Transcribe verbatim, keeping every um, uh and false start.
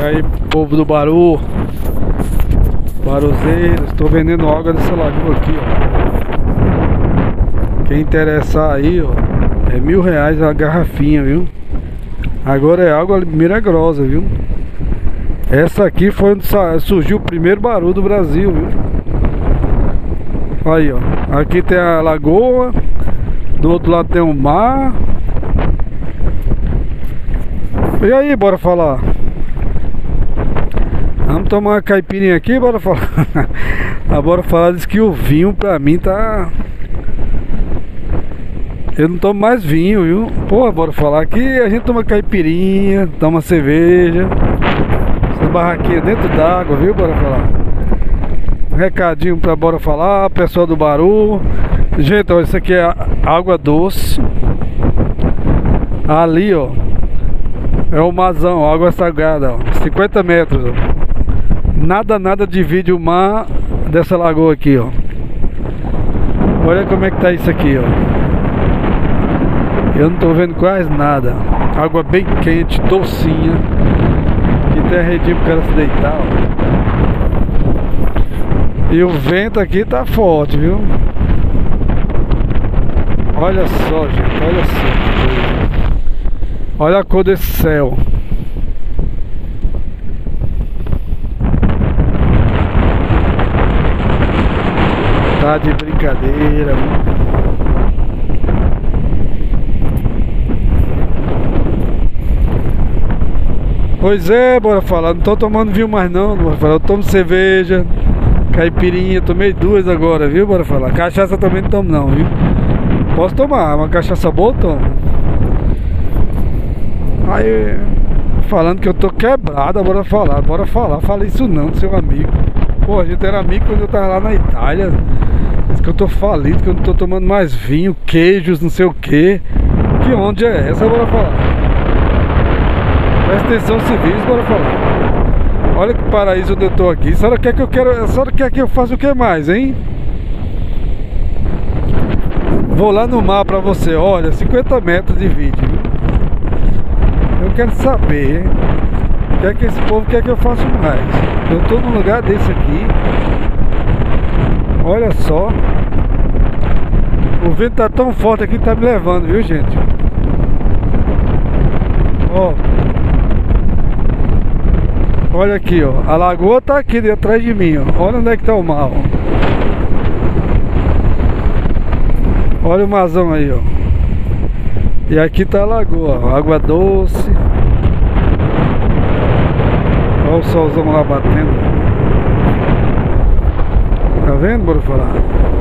aí, povo do Baru, Baruzeiros, estou vendendo água dessa lagoa aqui, ó. Quem interessar aí, ó, é mil reais a garrafinha, viu? Agora é água milagrosa, viu? Essa aqui foi onde surgiu o primeiro Baru do Brasil, viu? Aí, ó, aqui tem a lagoa, do outro lado tem o mar. E aí, bora falar? Vamos tomar uma caipirinha aqui, bora falar. Ah, bora falar, diz que o vinho pra mim tá... Eu não tomo mais vinho, viu? Pô, bora falar aqui, a gente toma caipirinha, toma cerveja, essas barraquinhas dentro d'água, viu? Bora falar. Um recadinho pra bora falar, pessoal do Baru. Gente, ó, isso aqui é água doce. Ali, ó, é o Mazão, água salgada, ó, cinquenta metros, ó. Nada, nada divide o mar dessa lagoa aqui, ó. Olha como é que tá isso aqui, ó. Eu não tô vendo quase nada. Água bem quente, docinha. E tem redinho pro cara se deitar, ó. E o vento aqui tá forte, viu? Olha só, gente, olha só. Olha a cor desse céu. Tá de brincadeira, viu? Pois é, bora falar. Não tô tomando vinho mais não, bora falar. Eu tomo cerveja, caipirinha, tomei duas agora, viu? Bora falar. Cachaça também não tomo não, viu? Posso tomar, uma cachaça boa eu tomo. Aí, falando que eu tô quebrada, bora falar, bora falar. Fala isso não do seu amigo. Pô, a gente era amigo quando eu tava lá na Itália. Diz que eu tô falido, que eu não tô tomando mais vinho, queijos, não sei o que. Que onde é essa, bora falar. Presta atenção, civis, bora falar. Olha que paraíso onde eu tô aqui. A senhora quer que eu quero. A senhora quer que eu faça o que mais, hein? Vou lá no mar pra você, olha, cinquenta metros de vídeo, viu? Eu quero saber, hein? O que é que esse povo quer que eu faça mais? Eu tô num lugar desse aqui. Olha só. O vento tá tão forte aqui que tá me levando, viu, gente? Ó. Olha aqui, ó. A lagoa tá aqui de atrás de mim, ó. Olha onde é que tá o mar, ó. Olha o marzão aí, ó. E aqui tá a lagoa, ó. Água doce. Olha o solzão lá batendo. Tá vendo, bora falar?